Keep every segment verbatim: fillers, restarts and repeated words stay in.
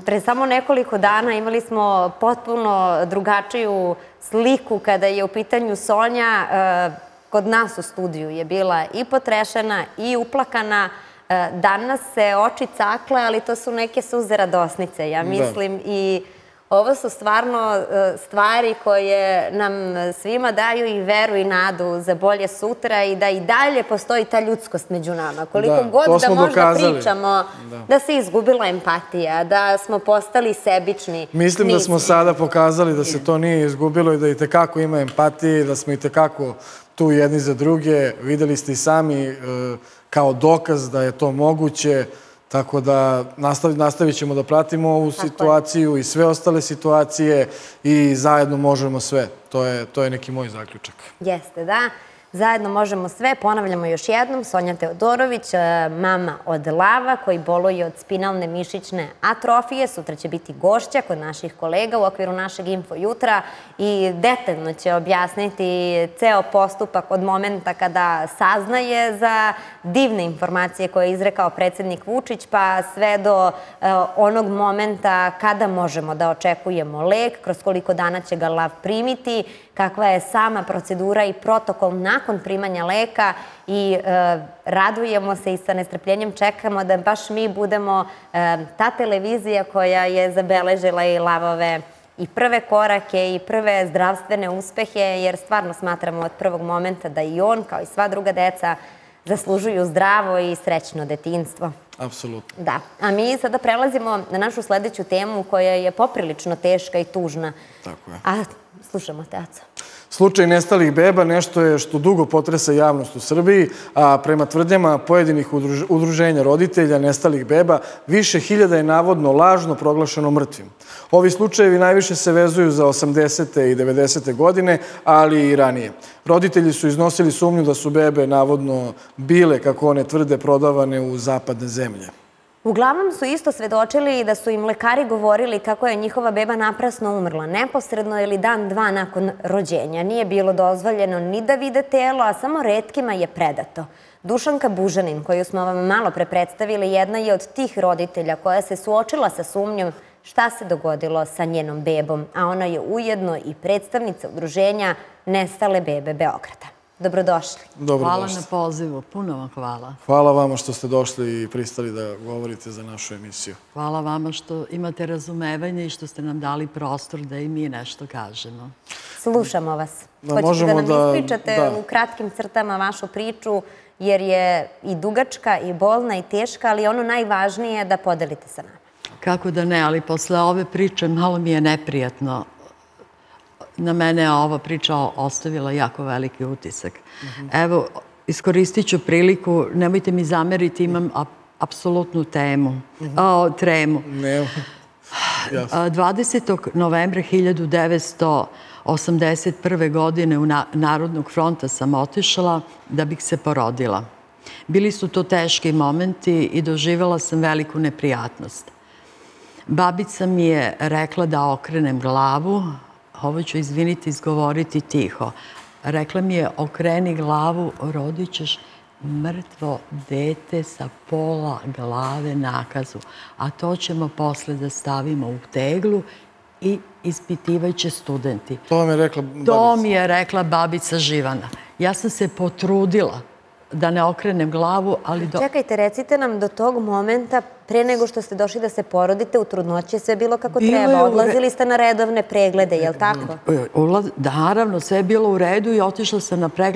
pre samo nekoliko dana imali smo potpuno drugačiju sliku kada je u pitanju Sonja. Kod nas u studiju je bila i potrešena i uplakana. Danas se oči cakle, ali to su neke suze radosnice, ja mislim. I ovo su stvarno stvari koje nam svima daju i veru i nadu za bolje sutra i da i dalje postoji ta ljudskost među nama. Koliko god da možda pričamo da se izgubila empatija, da smo postali sebični. Mislim da smo sada pokazali da se to nije izgubilo i da i tekako ima empatije, da smo i tekako tu jedni za druge. Videli ste i sami kao dokaz da je to moguće. Tako da nastavit ćemo da pratimo ovu situaciju i sve ostale situacije i zajedno možemo sve. To je neki moj zaključak. Jeste, da. Zajedno možemo sve. Ponavljamo još jednom. Sonja Teodorović, mama od lava, koji boluje od spinalne mišićne atrofije. Sutra će biti gošća kod naših kolega u okviru našeg Info jutra i detaljno će objasniti ceo postupak od momenta kada saznaje za divne informacije koje je izrekao predsjednik Vučić, pa sve do onog momenta kada možemo da očekujemo lek, kroz koliko dana će ga lav primiti, kakva je sama procedura i protokol nakon primanja leka i radujemo se i sa nestrpljenjem čekamo da baš mi budemo ta televizija koja je zabeležila i lavove i prve korake i prve zdravstvene uspehe, jer stvarno smatramo od prvog momenta da i on, kao i sva druga deca, zaslužuju zdravo i srećno detinjstvo. Apsolutno. Da. A mi sada prelazimo na našu sledeću temu koja je poprilično teška i tužna. Tako je. A slušamo te, Aco. Slučaj nestalih beba nešto je što dugo potresa javnost u Srbiji, a prema tvrdnjama pojedinih udruženja roditelja nestalih beba, više hiljada je navodno lažno proglašeno mrtvim. Ovi slučajevi najviše se vezuju za osamdesete i devedesete godine, ali i ranije. Roditelji su iznosili sumnju da su bebe navodno bile, kako one tvrde, prodavane u zapadne zemlje. Uglavnom su isto svedočili da su im lekari govorili kako je njihova beba naprasno umrla, neposredno ili dan, dva nakon rođenja. Nije bilo dozvoljeno ni da vide telo, a samo retkima je predato. Dušanka Bužanin, koju smo vam malo pre predstavili, jedna je od tih roditelja koja se suočila sa sumnjom šta se dogodilo sa njenom bebom, a ona je ujedno i predstavnica udruženja Nestale bebe Beograda. Dobrodošli. Hvala na pozivu, puno vam hvala. Hvala vama što ste došli i pristali da govorite za našu emisiju. Hvala vama što imate razumevanje i što ste nam dali prostor da i mi nešto kažemo. Slušamo vas. Hoćete da nam ispričate u kratkim crtama vašu priču, jer je i dugačka, i bolna, i teška, ali ono najvažnije je da podelite sa nama. Kako da ne, ali posle ove priče malo mi je neprijatno. Na mene je ova priča ostavila jako veliki utisak. Evo, iskoristit ću priliku, nemojte mi zameriti, imam apsolutnu temu, tremu. dvadesetog novembra hiljadu devetsto osamdeset prve. godine u Narodnog fronta sam otišla da bih se porodila. Bili su to teški momenti i doživjela sam veliku neprijatnost. Babica mi je rekla da okrenem glavu, ovo ću, izviniti, izgovoriti tiho. Rekla mi je, okreni glavu, rodit ćeš mrtvo dete sa pola glave nakazu. A to ćemo posle da stavimo u teglu i ispitivaće studenti. To vam je rekla babica? To mi je rekla babica Živana. Ja sam se potrudila da ne okrenem glavu, ali... Čekajte, recite nam do tog momenta, pre nego što ste došli da se porodite, u trudnoći je sve bilo kako treba. Odlazili ste na redovne preglede, je li tako? Naravno, sve je bilo u redu i otišla sam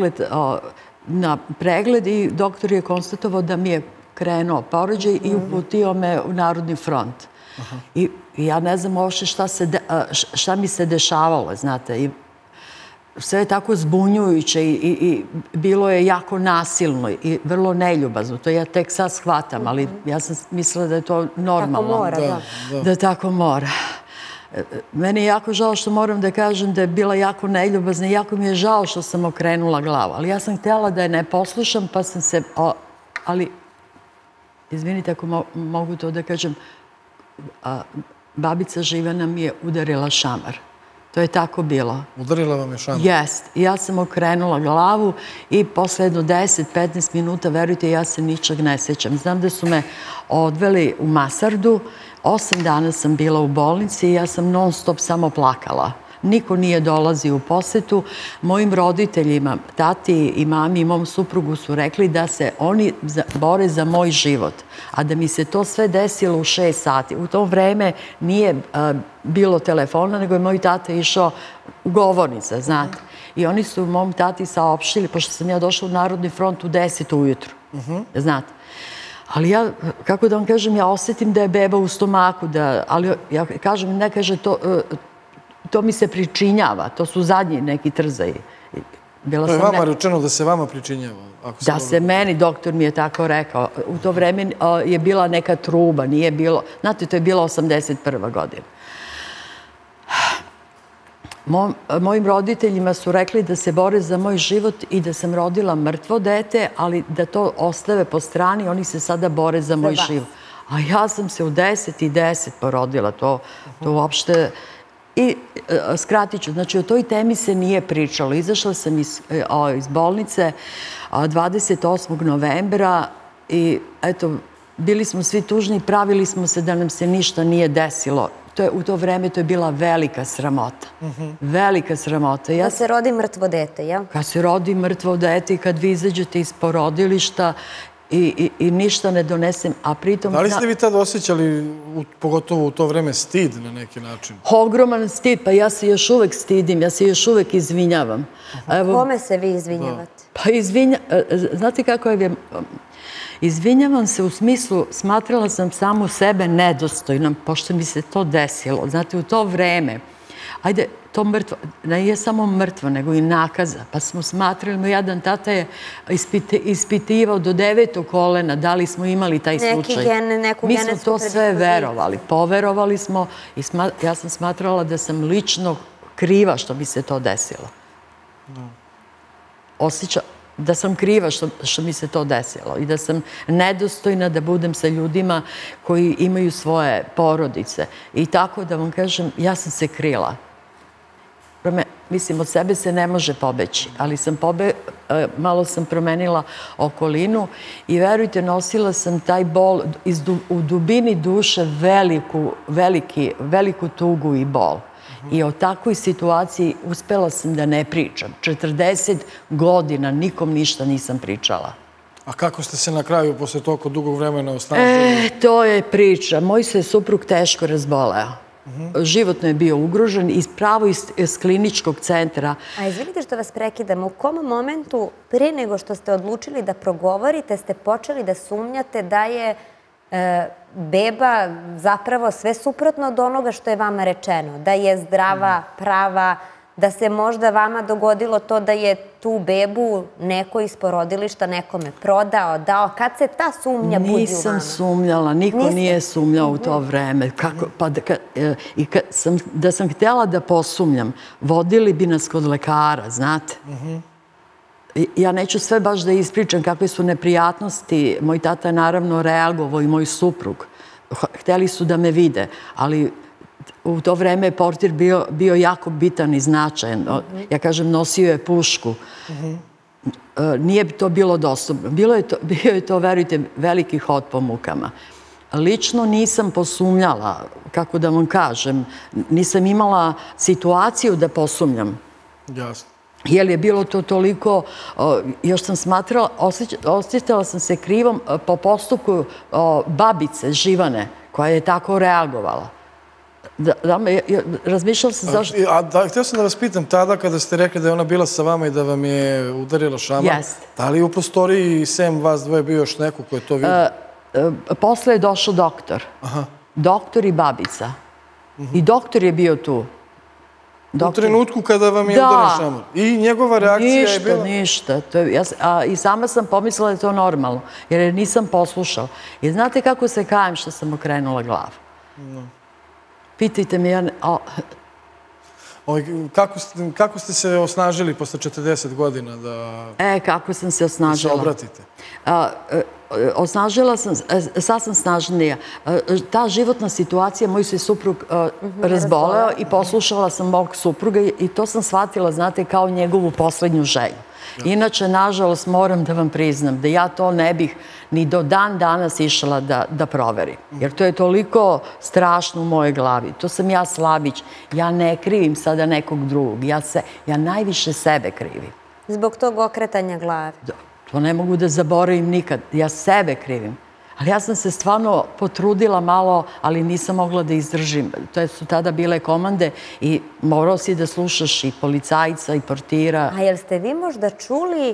na pregled i doktor je konstatovao da mi je krenuo porođaj i uputio me u Narodni front. I ja ne znam uopšte šta mi se dešavalo, znate, sve je tako zbunjujuće i bilo je jako nasilno i vrlo neljubazno. To ja tek sad shvatam, ali ja sam mislila da je to normalno. Tako mora, da. Da tako mora. Meni je jako žao što moram da kažem da je bila jako neljubazna i jako mi je žao što sam okrenula glavu. Ali ja sam htjela da je ne poslušam, pa sam se... Ali, izvinite ako mogu to da kažem, babica Živana mi je udarila šamar. To je tako bilo. Udarila vam je šamar? Jest. Ja sam okrenula glavu i posle jedno deset do petnaest minuta, verujte, ja se ničeg ne sećam. Znam da su me odveli u Masardu, osam dana sam bila u bolnici i ja sam non stop samo plakala. Niko nije dolazio u posetu. Mojim roditeljima, tati i mami i mom suprugu su rekli da se oni bore za moj život, a da mi se to sve desilo u šest sati. U to vreme nije bilo telefona, nego je moj tata išao u govornice, znate. I oni su mom tati saopštili, pošto sam ja došla u Narodni front u deset ujutru, znate. Ali ja, kako da vam kažem, ja osetim da je beba u stomaku, ali ja kažem, ne kaže to... To mi se pričinjava, to su zadnji neki trzaji. To je vama rečeno da se vama pričinjava? Da se meni, doktor mi je tako rekao. U to vreme je bila neka truba, nije bilo... Znate, to je bila osamdeset prva godina. Mojim roditeljima su rekli da se bore za moj život i da sam rodila mrtvo dete, ali da to ostave po strani, oni se sada bore za moj život. A ja sam se u deset i deset porodila, to uopšte... I skratit ću, znači o toj temi se nije pričalo. Izašla sam iz bolnice dvadeset osmog novembra i eto, bili smo svi tužni, pravili smo se da nam se ništa nije desilo. U to vreme to je bila velika sramota. Velika sramota. Kad se rodi mrtvo dete, jel? Kad se rodi mrtvo dete i kad vi izađete iz porodilišta i ništa ne donesem, a pritom... Da li ste vi tada osjećali, pogotovo u to vreme, stid na neki način? Ogroman stid, pa ja se još uvek stidim, ja se još uvek izvinjavam. Kome se vi izvinjavate? Pa izvinjavam, znate kako je... Izvinjavam se u smislu, smatrala sam samu sebe nedostojnom, pošto mi se to desilo. Znate, u to vreme, ajde, to mrtvo, ne je samo mrtvo, nego i nakaza. Pa smo smatrali, moj jedan tata je ispitivao do devetog kolena da li smo imali taj slučaj. Mi smo to sve verovali. Poverovali smo i ja sam smatrala da sam lično kriva što mi se to desilo. Osjećam da sam kriva što mi se to desilo i da sam nedostojna da budem sa ljudima koji imaju svoje porodice. I tako da vam kažem, ja sam se krila. Mislim, od sebe se ne može pobeći, ali malo sam promenila okolinu i verujte, nosila sam taj bol u dubini duše, veliku tugu i bol. I o takvoj situaciji uspela sam da ne pričam. četrdeset godina nikom ništa nisam pričala. A kako ste se na kraju, posle toliko dugog vremena, osnažili? E, to je priča. Moj se suprug teško razboleo. Životno je bio ugrožen i pravo iz kliničkog centra. A izvinite što vas prekidam, u kom momentu, pre nego što ste odlučili da progovorite, ste počeli da sumnjate da je beba zapravo sve suprotno od onoga što je vama rečeno? Da je zdrava, prava, da se možda vama dogodilo to da je tu bebu neko iz porodilišta nekome prodao, dao. Kad se ta sumnja budi u vama? Nisam sumnjala, niko nije sumnjao u to vreme. I da sam htjela da posumnjam, vodili bi nas kod lekara, znate. Ja neću sve baš da ispričam kakve su neprijatnosti. Moj tata je naravno reagovao i moj suprug. Hteli su da me vide, ali u to vreme je portir bio jako bitan i značajan. Ja kažem, nosio je pušku. Nije to bilo dostupno. Bio je to, verujte, veliki hod po mukama. Lično nisam posumnjala, kako da vam kažem, nisam imala situaciju da posumnjam. Jasno. Jer je bilo to toliko, još sam smatrala, osjećala sam se krivom po postupku babice Živane, koja je tako reagovala. Razmišljala sam zašto... Htio sam da vas pitam, tada kada ste rekli da je ona bila sa vama i da vam je udarila šamar, da li u prostoriji sem vas dvoje bio još neko ko je to vidio? Posle je došao doktor. Doktor i babica. I doktor je bio tu. U trenutku kada vam je udaren šamar. I njegova reakcija je bila... Ništa, ništa. I sama sam pomislila da je to normalno, jer je nisam poslušala. I znate kako se kajem što sam okrenula glavu? Pitajte mi, ja... Kako ste se osnažili posle četrdeset godina da... E, kako sam se osnažila. Da se obratite? osnažila sam, sad sam snažnija. Ta životna situacija, moj se suprug razboleo i poslušala sam mog supruga i to sam shvatila, znate, kao njegovu poslednju želju. Inače, nažalost, moram da vam priznam da ja to ne bih ni do dan danas išla da proverim. Jer to je toliko strašno u mojoj glavi. To sam ja Slavić. Ja ne krivim sada nekog drugog. Ja najviše sebe krivim. Zbog tog okretanja glave? To ne mogu da zaboravim nikad. Ja sebe krivim. Ali ja sam se stvarno potrudila malo, ali nisam mogla da izdržim. To su tada bile komande i morao si da slušaš i policajca i portira. A jel ste vi možda čuli,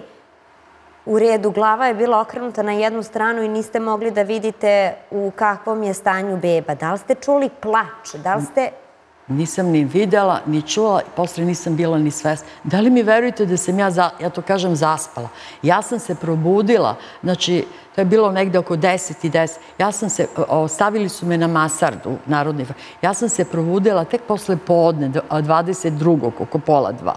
u redu, glava je bila okrenuta na jednu stranu i niste mogli da vidite u kakvom je stanju beba? Da li ste čuli plač? Da li ste... Nisam ni videla, ni čula, posle nisam bila ni svesna. Da li mi verujete da sam ja, ja to kažem, zaspala? Ja sam se probudila, znači, to je bilo negde oko deset i deset. Ja sam se, ostavili su me na Masardu, Narodni front. Ja sam se probudila tek posle podne, dvadeset drugog, oko pola dva.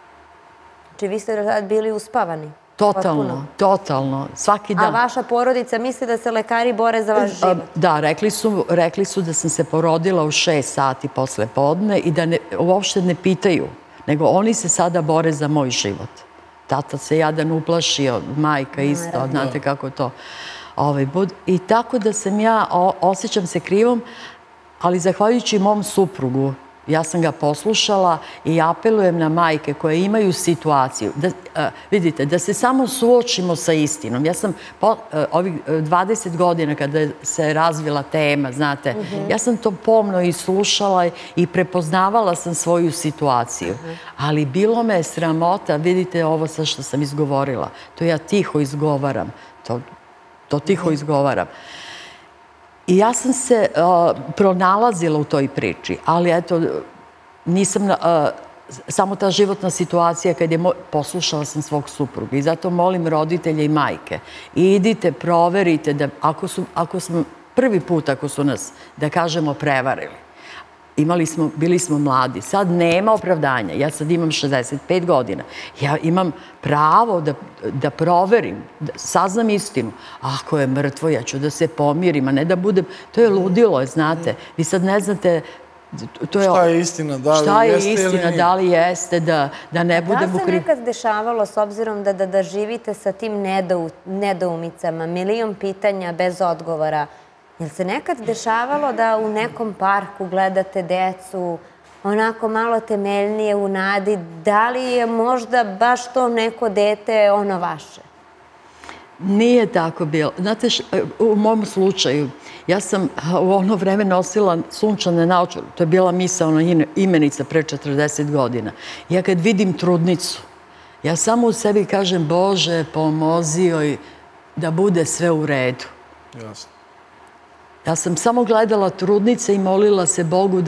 Znači, vi ste bili uspavani? Totalno, totalno, svaki dan. A vaša porodica misli da se lekari bore za vaš život? Da, rekli su da sam se porodila u šest sati posle podne i da uopšte ne pitaju, nego oni se sada bore za moj život. Tata se jadan uplašio, majka isto, znate kako to bude. I tako da sam ja, osjećam se krivom, ali zahvaljujući mom suprugu, ja sam ga poslušala i apelujem na majke koje imaju situaciju. Vidite, da se samo suočimo sa istinom. Ja sam ovih dvadeset godina kada se razvila tema, znate, ja sam to pomno i slušala i prepoznavala sam svoju situaciju. Ali bilo me sramota, vidite ovo sa što sam izgovorila. To ja tiho izgovaram. To tiho izgovaram. I ja sam se pronalazila u toj priči, ali eto, nisam, samo ta životna situacija kad je, poslušala sam svog supruga i zato molim roditelje i majke, idite, proverite da ako smo, prvi put ako su nas, da kažemo, prevarili, imali smo, bili smo mladi, sad nema opravdanja, ja sad imam šezdeset pet godina, ja imam pravo da proverim, da saznam istinu. Ako je mrtvo, ja ću da se pomirim, a ne da budem, to je ludilo, znate, vi sad ne znate šta je istina, da li šta je jeste ili istina, nije. da li jeste, da ne budem u Da se nekad dešavalo, s obzirom da živite sa tim nedoumicama, milion pitanja bez odgovora, jel se nekad dešavalo da u nekom parku gledate decu onako malo temeljnije u nadi, da li je možda baš to neko dete ono vaše? Nije tako bilo. Znate, u mom slučaju, ja sam u ono vreme nosila sunčane naočare. To je bila misaona imenica pre četrdeset godina. Ja kad vidim trudnicu, ja samo u sebi kažem, Bože, pomozi joj da bude sve u redu. Jasno. Ja sam samo gledala trudnice i molila se Bogu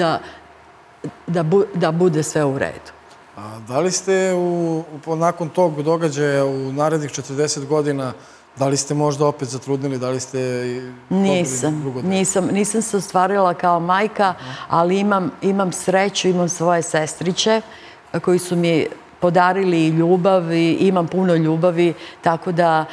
da bude sve u redu. Da li ste nakon tog događaja u narednih četrdeset godina, da li ste možda opet zatrudnili, da li ste dobili drugo dete? Nisam, nisam se ostvarila kao majka, ali imam sreću, imam svoje sestriće koji su mi podarili ljubav i imam puno ljubavi, tako da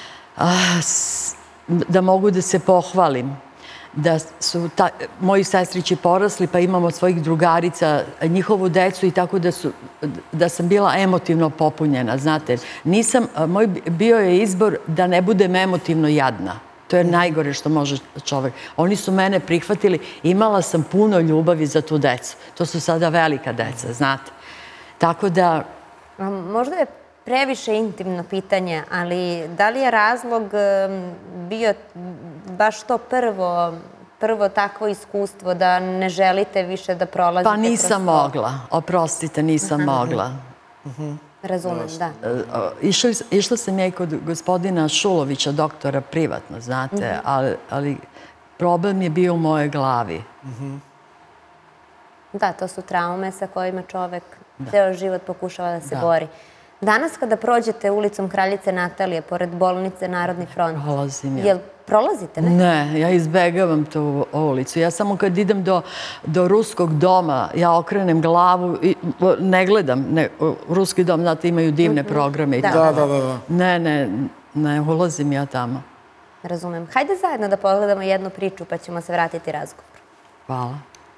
da mogu da se pohvalim. Da su moji sestrići porasli, pa imamo svojih drugarica, njihovu decu i tako da sam bila emotivno popunjena, znate. Nisam, moj bio je izbor da ne budem emotivno jadna. To je najgore što može čovek. Oni su mene prihvatili, imala sam puno ljubavi za tu decu. To su sada velika deca, znate. Tako da... Možda je previše intimno pitanje, ali da li je razlog bio baš to prvo, prvo takvo iskustvo da ne želite više da prolazite kroz to? Pa nisam mogla, oprostite, nisam mogla. Razumem, da. Išla sam ja i kod gospodina Šulovića, doktora, privatno, znate, ali problem je bio u mojoj glavi. Da, to su traume sa kojima čovek ceo život pokušava da se bori. Danas kada prođete ulicom Kraljice Natalije, pored bolnice Narodni front, prolazim ja. Jel prolazite, ne? Ne, ja izbegavam tu ulicu. Ja samo kad idem do Ruskog doma, ja okrenem glavu i ne gledam. Ruski dom, znate, imaju divne programe. Da, da, da. Ne, ne, ne ulazim ja tamo. razumem. Hajde zajedno da pogledamo jednu priču pa ćemo se vratiti razgovoru. Hvala.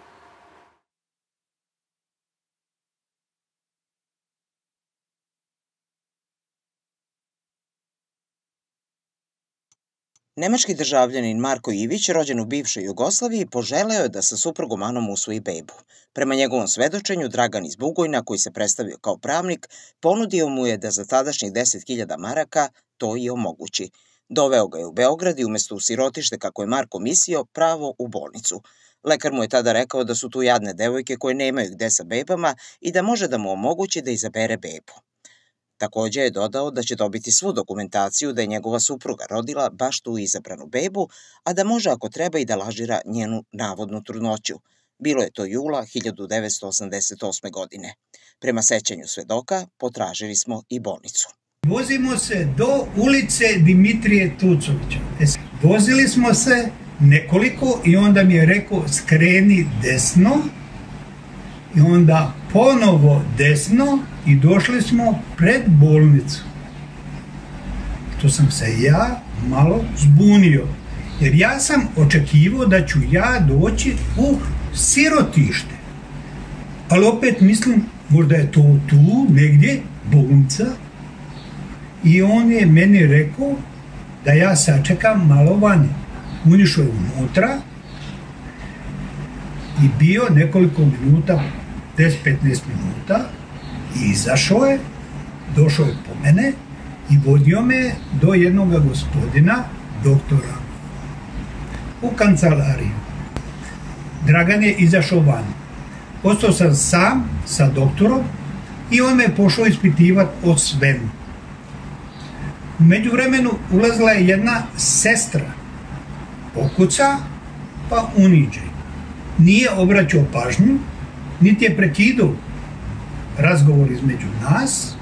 Nemački državljanin Marko Ivić, rođen u bivšoj Jugoslaviji, poželeo je da sa suprugom Anom usvoji bebu. Prema njegovom svedočenju, Dragan iz Bugojna, koji se predstavio kao pravnik, ponudio mu je da za tadašnjih deset hiljada maraka to i omogući. Doveo ga je u Beograd i umesto u sirotište, kako je Marko mislio, pravo u bolnicu. Lekar mu je tada rekao da su tu jadne devojke koje nemaju gde sa bebama i da može da mu omogući da izabere bebu. Takođe je dodao da će dobiti svu dokumentaciju da je njegova supruga rodila baš tu izabranu bebu, a da može ako treba i da lažira njenu navodnu trudnoću. Bilo je to jula hiljadu devetsto osamdeset osme. godine. Prema sećanju svedoka potražili smo i bolnicu. Vozimo se do ulice Dimitrije Tucovića. Vozili smo se nekoliko i onda mi je rekao skreni desno i onda ponovo desno i došli smo pred bolnicu. To sam se ja malo zbunio, jer ja sam očekivao da ću ja doći u sirotište. Ali opet mislim, možda je to tu negdje bolnica. I on je meni rekao da ja sačekam malo vani. Unišao je unutra i bio nekoliko minuta, deset do petnaest minuta, i izašao je, došao je po mene i vodio me do jednog gospodina, doktora, u kancelariju. Dragan je izašao van. Ostao sam sam sa doktorom i on me pošao ispitivati o svemu. U međuvremenu ulazila je jedna sestra, pokuca pa uniđe. Nije obraćao pažnju, niti je prekidao razgovor između nas,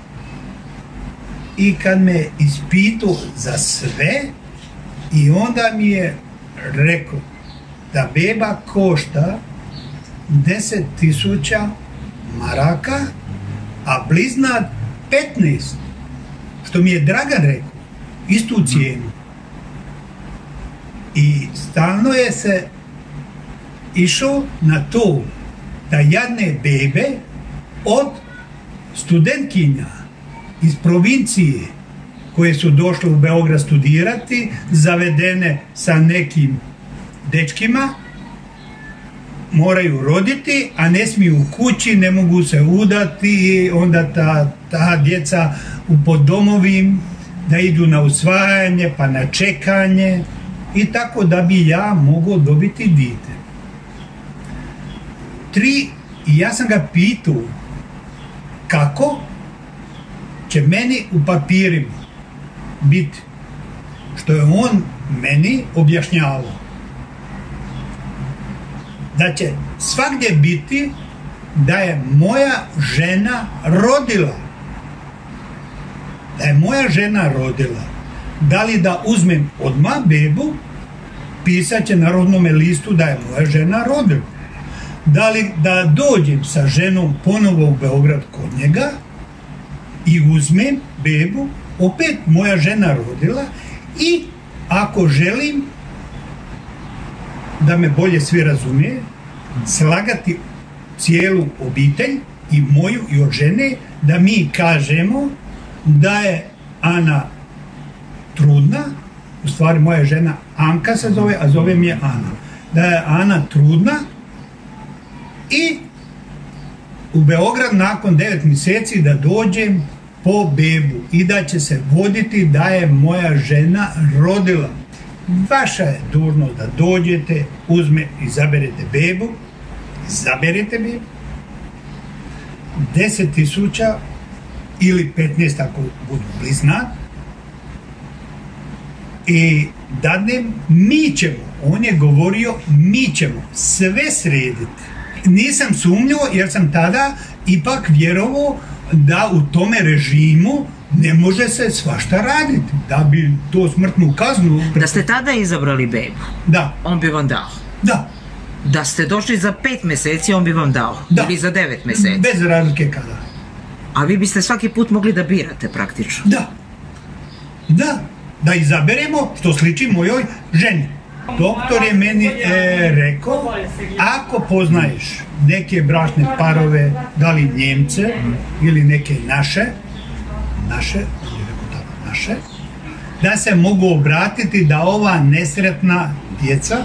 i kad me ispitao za sve, i onda mi je rekao da beba košta deset tisuća maraka, a bliznat petnaest, što mi je Dragan rekao, istu cijenu. I stalno je se išao na to da jadne bebe od studentkinja iz provincije koje su došle u Beograd studirati, zavedene sa nekim dečkima, moraju roditi, a ne smiju u kući, ne mogu se udati, onda ta, ta djeca u poddomovim, da idu na usvajanje, pa na čekanje, i tako da bi ja mogao dobiti dite. Tri, i ja sam ga pitao kako će meni u papirima biti, što je on meni objašnjavao. Da će svagdje biti da je moja žena rodila. Da je moja žena rodila. Da li da uzmem odmah bebu, pisat će na rodnome listu da je moja žena rodila. Da li da dođem sa ženom ponovo u Beograd kod njega i uzmem bebu, opet moja žena rodila, i ako želim da me bolje svi razumije, slagati cijelu obitelj, i moju i od žene, da mi kažemo da je Ana trudna, u stvari moja žena Anka se zove, a zove mi je Ana, da je Ana trudna, i u Beograd nakon devet mjeseci da dođem po bebu i da će se voditi da je moja žena rodila. Vaša je dužnost da dođete, uzme, izaberete bebu, izaberete bebu, deset tisuća ili petnaest ako budu bliznat, i dadnem, mi ćemo, on je govorio, mi ćemo sve srediti. Nisam sumnjao, jer sam tada ipak vjerovao da u tome režimu ne može se svašta raditi, da bi to smrtnu kaznu... Da ste tada izabrali bebu, da, on bi vam dao. Da. Da ste došli za pet mjeseci, on bi vam dao. Da. Ili za devet mjeseci. Bez razlike kada. A vi biste svaki put mogli da birate praktično. Da. Da. da izaberemo što sliči mojoj ženi. Doktor je meni e, rekao, ako poznaješ neke bračne parove, da li Njemce ili neke naše, naše, naše, da se mogu obratiti da ova nesretna djeca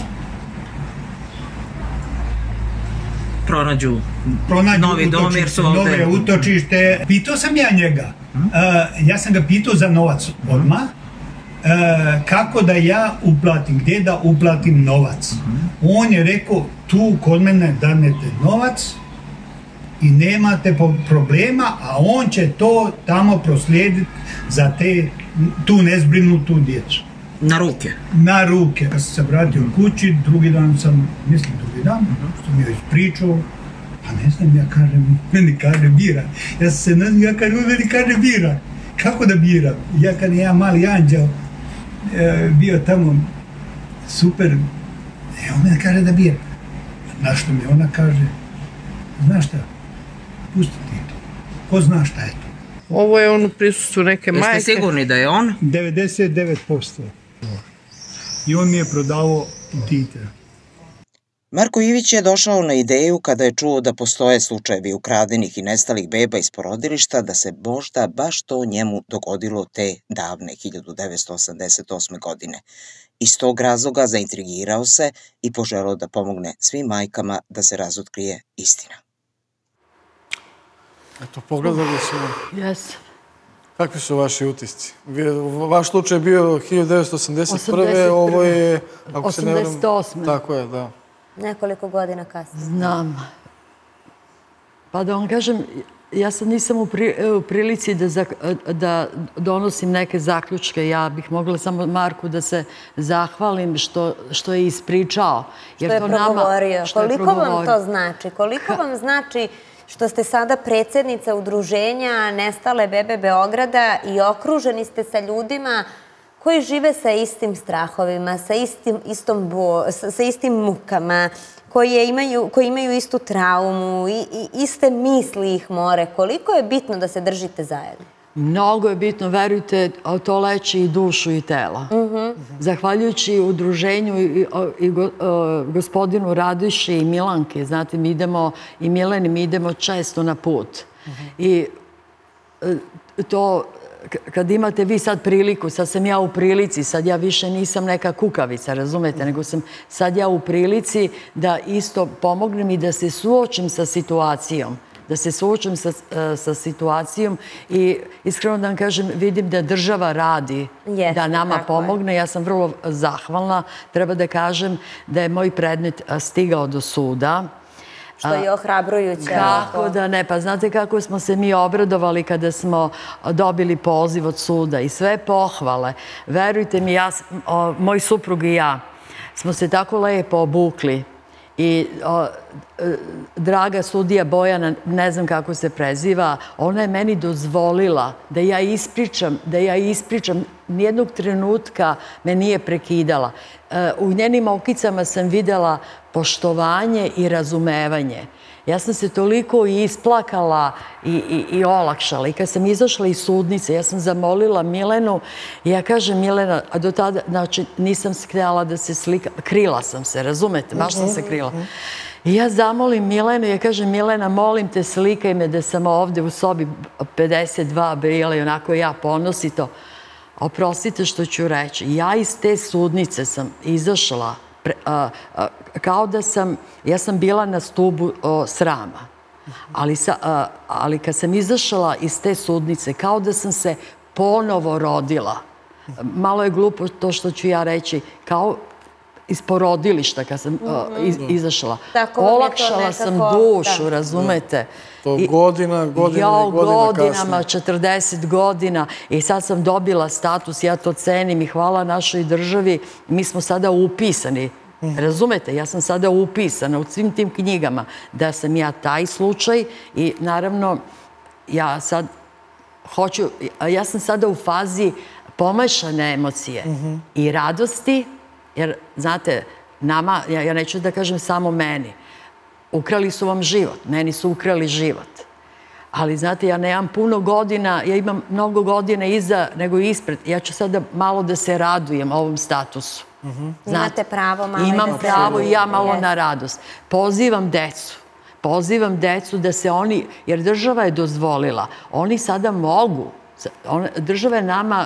pronađu, pronađu novi dom jer su ovde... nove utočište. Pitao sam ja njega, uh, ja sam ga pitao za novac odmah, uh, kako da ja uplatim, gdje da uplatim novac. On je rekao, tu kod mene danete novac i nemate problema, a on će to tamo proslijediti za te, tu nezbrinutu djecu. Na ruke? Na ruke. Kad sam se vratio kući, drugi dan sam, mislim drugi dan, sam joj ispričao, pa ne znam, ja kažem, meni kaže bira. Ja sam se nazvao, ja kažem, meni kaže bira. Kako da bira? Ja kad je ja mali anđeo e, bio tamo super, e, on meni kaže da bira. Na što mi ona kaže, znaš šta, pusti ti to. Ko zna šta je to? Ovo je on u prisustvu neke majke. Jeste sigurni da je on? devedeset devet posto. I on mi je prodavao dite. Marko Ivić je došao na ideju kada je čuo da postoje slučajevi ukradenih i nestalih beba iz porodilišta, da se možda baš to njemu dogodilo te davne hiljadu devetsto osamdeset osme. godine. Iz tog razloga zaintrigirao se i poželeo da pomogne svim majkama da se razotkrije istina. Eto, pogledali smo. Jesam. Kakvi su vaši utisci? Vaš slučaj je bio hiljadu devetsto osamdeset prve. Ovo je... osamdeset osme. Tako je, da. Nekoliko godina kasnije. Znam. Pa da vam kažem, ja sad nisam u prilici da donosim neke zaključke. Ja bih mogla samo Marku da se zahvalim što je ispričao. Što je progovorio. Koliko vam to znači? Koliko vam znači što ste sada predsjednica udruženja Nestale bebe Beograda i okruženi ste sa ljudima koji žive sa istim strahovima, sa istim, istom bo, sa, sa istim mukama, koji imaju, koji imaju istu traumu i, i iste misli ih more. Koliko je bitno da se držite zajedno? Mnogo je bitno, verujte, to leči i dušu i tela. Uh-huh. Zahvaljujući udruženju i, i go, gospodinu Radiši i Milanke, znate, mi idemo, i Mileni, mi idemo često na put. Uh-huh. I to, kad imate vi sad priliku, sad sam ja u prilici, sad ja više nisam neka kukavica, razumete, nego sam sad ja u prilici da isto pomognem i da se suočim sa situacijom. da se suočim sa, sa situacijom i iskreno da vam kažem, vidim da država radi yes, da nama pomogne. Je. Ja sam vrlo zahvalna. Treba da kažem da je moj predmet stigao do suda. Što je ohrabrujuće. Kako da ne, pa znate kako smo se mi obradovali kada smo dobili poziv od suda i sve pohvale. Verujte mi, ja, o, moj suprug i ja smo se tako lepo obukli i o, draga sudija Bojana, ne znam kako se preziva, ona je meni dozvolila da ja ispričam, da ja ispričam, nijednog trenutka me nije prekidala. U njenim okicama sam videla poštovanje i razumevanje. Ja sam se toliko isplakala i, i, i olakšala. I kad sam izašla iz sudnice, ja sam zamolila Milenu i ja kažem, Milena, a do tada, znači, nisam htjela da se slika, krila sam se, razumete, baš sam se krila. I ja zamolim Milenu i ja kažem, Milena, molim te, slikaj me da sam ovde u sobi pedeset dva bila i onako ja ponosito. Oprostite što ću reći, ja iz te sudnice sam izašla pre, a, a, kao da sam, ja sam bila na stubu o, srama, ali, sa, a, ali kad sam izašla iz te sudnice, kao da sam se ponovo rodila. Malo je glupo to što ću ja reći, kao iz porodilišta kad sam uh, iz, izašla. Olakšala sam dušu, razumete? To godina, godina i godina godinama, četrdeset godina. I sad sam dobila status, ja to cenim i hvala našoj državi. Mi smo sada upisani. Razumete? Ja sam sada upisana u svim tim knjigama da sam ja taj slučaj i naravno ja sad hoću, ja sam sada u fazi pomešane emocije i radosti. Jer, znate, nama, ja neću da kažem samo meni, ukrali su vam život, meni su ukrali život. Ali, znate, ja nemam puno godina, ja imam mnogo godina iza nego ispred. Ja ću sada malo da se radujem ovom statusu. Imate pravo malo i da se Imam pravo i ja malo na radost. Pozivam decu. Pozivam decu da se oni, jer država je dozvolila, oni sada mogu, država je nama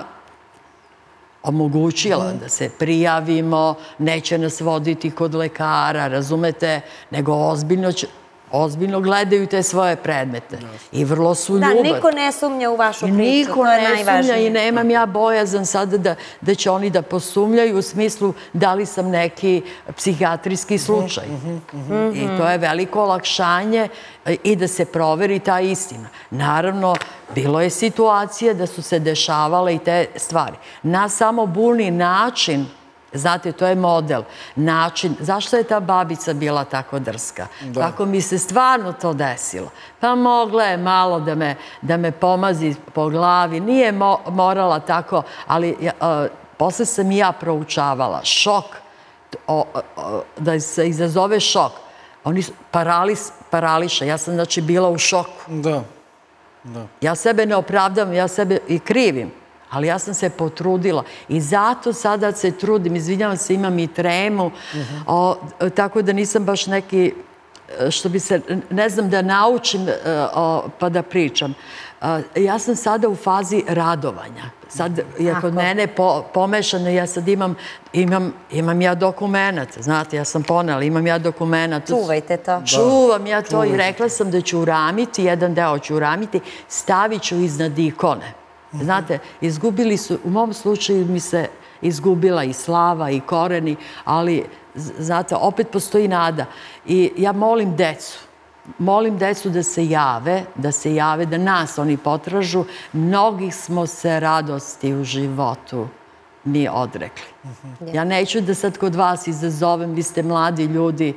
omogućila da se prijavimo, neće nas voditi kod lekara, razumete, nego ozbiljno će, ozbiljno gledaju te svoje predmete. I vrlo su ljubav. Da, niko ne sumnja u vašu priču, Niko to je ne najvažnije. sumnja i nemam ja bojazan sada da, da će oni da posumljaju u smislu da li sam neki psihijatrijski slučaj. I to je veliko olakšanje i da se proveri ta istina. Naravno, bilo je situacije da su se dešavale i te stvari. Nas samo buni način. Znate, to je model, način. Zašto je ta babica bila tako drska? Kako mi se stvarno to desilo? Pa mogla je malo da me, da me pomazi po glavi. Nije mo, morala tako, ali uh, posle sam i ja proučavala. Šok, o, o, da se izazove šok. Oni su paralis, parališe. Ja sam, znači, bila u šoku. Da, da. Ja sebe ne opravdam, ja sebe i krivim. Ali ja sam se potrudila i zato sada se trudim, izvinjavam se, imam i tremu, o, tako da nisam baš neki, što bi se, ne znam da naučim o, pa da pričam. Ja sam sada u fazi radovanja. Sad je kod mene po, pomešano, ja sad imam, imam, imam ja dokumenat, znate, ja sam ponela, imam ja dokumenat. Čuvajte to. Čuvam ja to i rekla sam da ću uramiti, jedan deo ću uramiti, stavit ću iznad ikone. Znate, izgubili su, u mom slučaju mi se izgubila i slava i koreni, ali, znate, opet postoji nada. I ja molim decu, molim decu da se jave, da se jave, da nas oni potražu. Mnogih smo se radosti u životu mi odrekli. Ja neću da sad kod vas izazovem, vi ste mladi ljudi,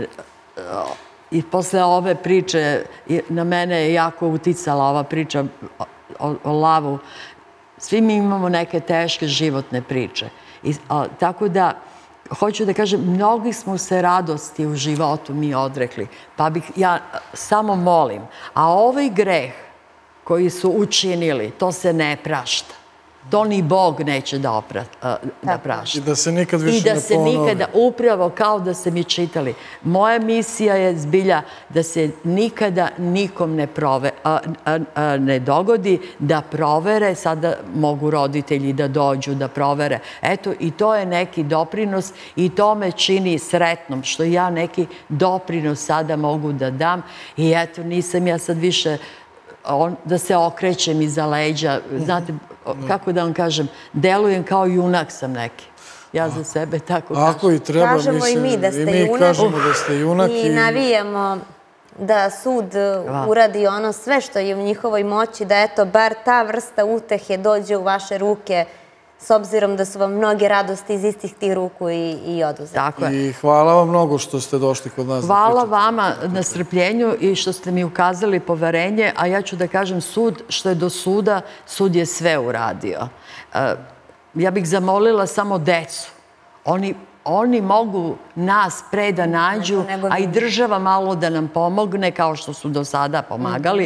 i posle ove priče, na mene je jako uticala ova priča o, o lavu. Svi mi imamo neke teške životne priče. I, a, tako da, hoću da kažem, mnogi smo se radosti u životu mi odrekli. Pa bih, ja samo molim. A ovaj greh koji su učinili, to se ne prašta. To ni Bog neće da, opra, da prašta. I da se nikad više ne ponovi. I da se nikada, upravo kao da ste mi čitali. Moja misija je zbilja da se nikada nikom ne, prove, a, a, a, ne dogodi da provere, sada mogu roditelji da dođu da provere. Eto, i to je neki doprinos i to me čini sretnom, što ja neki doprinos sada mogu da dam. I eto, nisam ja sad više on, da se okrećem iza leđa. Znate, kako da vam kažem, delujem kao junak sam neki. Ja za sebe tako kažem. Ako i treba, kažemo mislim, i mi da ste i mi junak. kažemo da ste junak. I navijamo da sud uradi ono sve što je u njihovoj moći, da eto, bar ta vrsta utehe dođe u vaše ruke, s obzirom da su vam mnoge radosti iz istih tih ruku i, i oduzeti. Tako je. I hvala vam mnogo što ste došli kod nas. Hvala vama na strpljenju i što ste mi ukazali poverenje, a ja ću da kažem sud, što je do suda, sud je sve uradio. Ja bih zamolila samo decu. Oni, oni mogu nas pre da nađu, a i država malo da nam pomogne, kao što su do sada pomagali.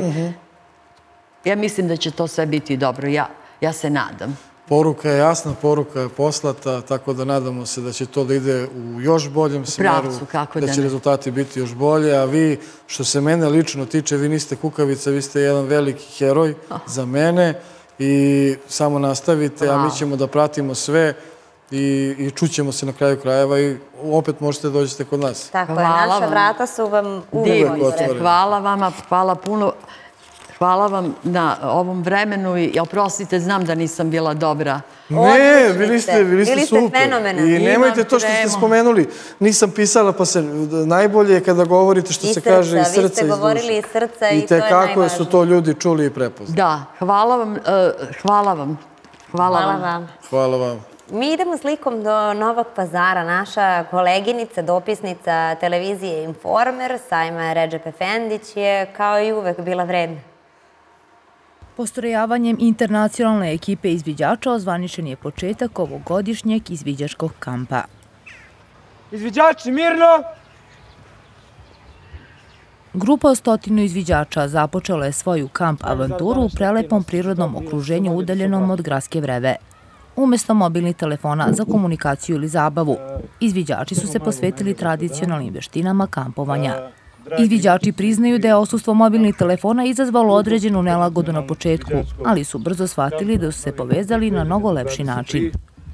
Ja mislim da će to sve biti dobro. Ja, ja se nadam. Poruka je jasna, poruka je poslata, tako da nadamo se da će to da ide u još boljem smeru, da će rezultati biti još bolje, a vi, što se mene lično tiče, vi niste kukavica, vi ste jedan veliki heroj za mene i samo nastavite, a mi ćemo da pratimo sve i čućemo se na kraju krajeva i opet možete da dođete kod nas. Tako je, naša vrata su vam uvijek otvorena. Hvala vama, hvala puno. Hvala vam na ovom vremenu i oprostite, znam da nisam bila dobra. Ne, bili ste, bili ste super. I nemojte to što ste spomenuli. Nisam pisala, pa se najbolje kada govorite što se kaže iz srca, iz duše. Vi ste govorili iz srca i to je najvažnije. I tekako su to ljudi čuli i prepoznali. Da, hvala vam, hvala vam. Hvala vam. Hvala vam. Mi idemo slikom do Novog Pazara. Naša koleginica, dopisnica televizije Informer, Sajma Redžep Efendić, je kao i uvek bila vredna. Postrojavanjem internacionalne ekipe izviđača ozvaničen je početak ovogodišnjeg izviđačkog kampa. Izviđači, mirno! Grupa od stotinu izviđača započela je svoju kamp avanturu u prelepom prirodnom okruženju udaljenom od gradske vreve. Umesto mobilnih telefona za komunikaciju ili zabavu, izviđači su se posvetili tradicionalnim veštinama kampovanja. Izviđači priznaju da je odsustvo mobilnih telefona izazvalo određenu nelagodu na početku, ali su brzo shvatili da su se povezali na mnogo lepši način.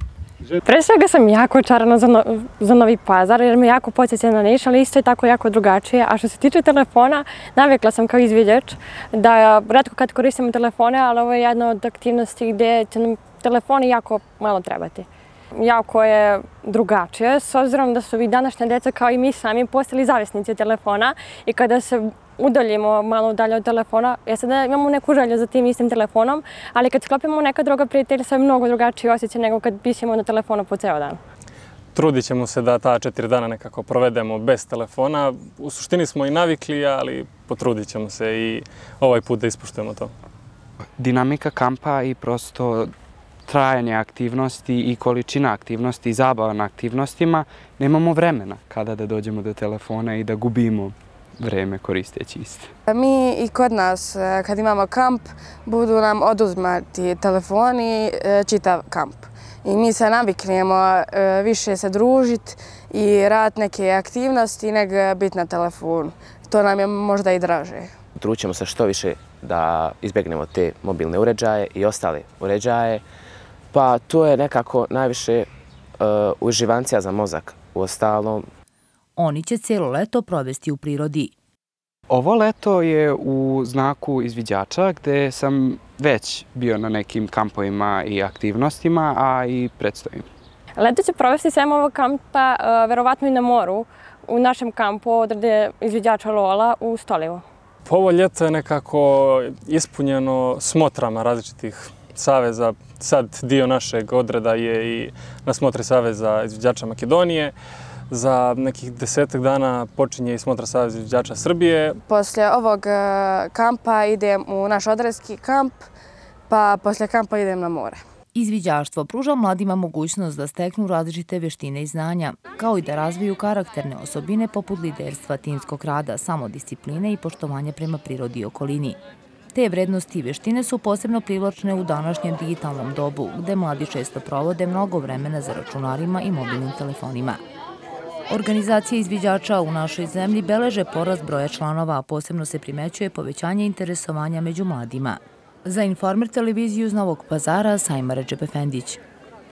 Pre svega sam jako očarana za, no, za Novi Pazar jer me jako podsjeća na Niš, ali isto je tako jako drugačije. A što se tiče telefona, navikla sam kao izviđač da retko kad koristimo telefone, ali ovo je jedna od aktivnosti gdje će nam telefoni jako malo trebati. Jako je drugačije, s obzirom da su i današnja deca kao i mi sami postali zavisnici od telefona i kada se udaljimo malo dalje od telefona, ja sada imamo neku želju za tim istim telefonom, ali kad sklopimo neka druga prijateljstva je mnogo drugačiji osjećaj nego kad pišemo na telefonu po ceo dan. Trudit ćemo se da ta četiri dana nekako provedemo bez telefona. U suštini smo i navikli, ali potrudit ćemo se i ovaj put da ispoštujemo to. Dinamika kampa i prosto trajanje aktivnosti i količina aktivnosti i zabava na aktivnostima, nemamo vremena kada da dođemo do telefona i da gubimo vreme koristeći iste. Mi i kod nas, kad imamo kamp, budu nam oduzmati telefoni čitav kamp. I mi se naviknemo više se družiti i raditi neke aktivnosti nego biti na telefonu. To nam je možda i draže. Trudit ćemo se što više da izbjegnemo te mobilne uređaje i ostale uređaje. Pa to je nekako najviše uh, uživancija za mozak u ostalom. Oni će cijelo leto provesti u prirodi. Ovo leto je u znaku izviđača gdje sam već bio na nekim kampovima i aktivnostima, a i predstojim. Leto će provesti sem ovog kampa uh, verovatno i na moru. U našem kampu odrede izviđača Lola u Stolivu. Ovo ljeto je nekako ispunjeno smotrama različitih saveza. Sad dio našeg odreda je i na smotri Saveza izviđača Makedonije. Za nekih desetak dana počinje i smotra Saveza izviđača Srbije. Poslije ovog kampa idem u naš odredski kamp, pa poslije kampa idem na more. Izviđaštvo pruža mladima mogućnost da steknu različite vještine i znanja, kao i da razviju karakterne osobine poput liderstva, timskog rada, samodiscipline i poštovanja prema prirodi i okolini. Te vrednosti i vještine su posebno privlačne u današnjem digitalnom dobu, gde mladi često provode mnogo vremena za računarima i mobilnim telefonima. Organizacije izviđača u našoj zemlji beleže porast broja članova, a posebno se primećuje povećanje interesovanja među mladima. Za Informer televiziju iz Novog Pazara, Sajma Redžep Efendić.